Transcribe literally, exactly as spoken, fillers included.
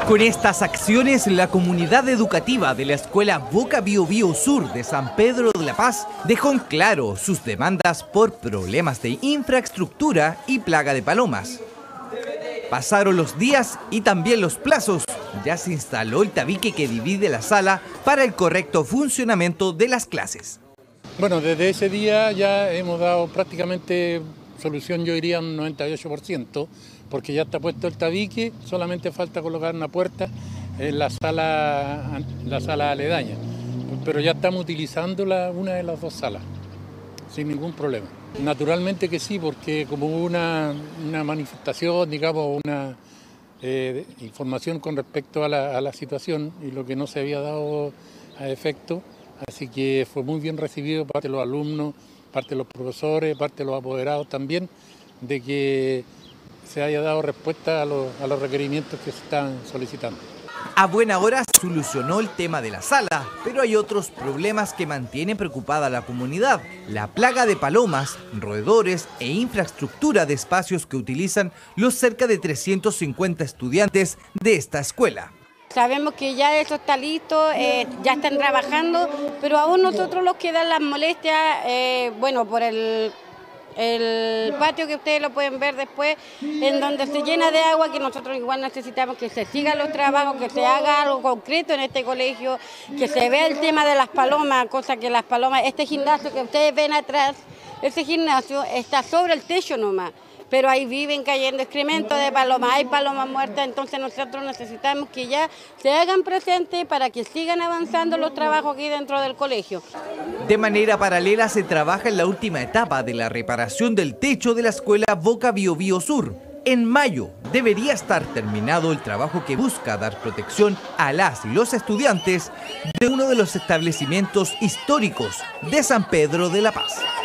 Con estas acciones, la comunidad educativa de la Escuela Boca Bio Bio Sur de San Pedro de la Paz dejó en claro sus demandas por problemas de infraestructura y plaga de palomas. Pasaron los días y también los plazos. Ya se instaló el tabique que divide la sala para el correcto funcionamiento de las clases. Bueno, desde ese día ya hemos dado prácticamente solución, yo diría un noventa y ocho por ciento, porque ya está puesto el tabique, solamente falta colocar una puerta en la sala, la sala aledaña. Pero ya estamos utilizando la, una de las dos salas, sin ningún problema. Naturalmente que sí, porque como hubo una, una manifestación, digamos, una eh, información con respecto a la, a la situación y lo que no se había dado a efecto, así que fue muy bien recibido parte de los alumnos, parte de los profesores, parte de los apoderados también, de que se haya dado respuesta a los, a los requerimientos que se están solicitando. A buena hora solucionó el tema de la sala, pero hay otros problemas que mantienen preocupada a la comunidad. La plaga de palomas, roedores e infraestructura de espacios que utilizan los cerca de trescientos cincuenta estudiantes de esta escuela. Sabemos que ya eso está listo, eh, ya están trabajando, pero aún nosotros nos quedan las molestias, eh, bueno, por el, el patio que ustedes lo pueden ver después, en donde se llena de agua, que nosotros igual necesitamos que se sigan los trabajos, que se haga algo concreto en este colegio, que se vea el tema de las palomas, cosa que las palomas, este gimnasio que ustedes ven atrás, ese gimnasio está sobre el techo nomás. Pero ahí viven cayendo excrementos de palomas, hay palomas muertas, entonces nosotros necesitamos que ya se hagan presentes para que sigan avanzando los trabajos aquí dentro del colegio. De manera paralela se trabaja en la última etapa de la reparación del techo de la Escuela Boca Bio Bio Sur. En mayo debería estar terminado el trabajo que busca dar protección a las y los estudiantes de uno de los establecimientos históricos de San Pedro de la Paz.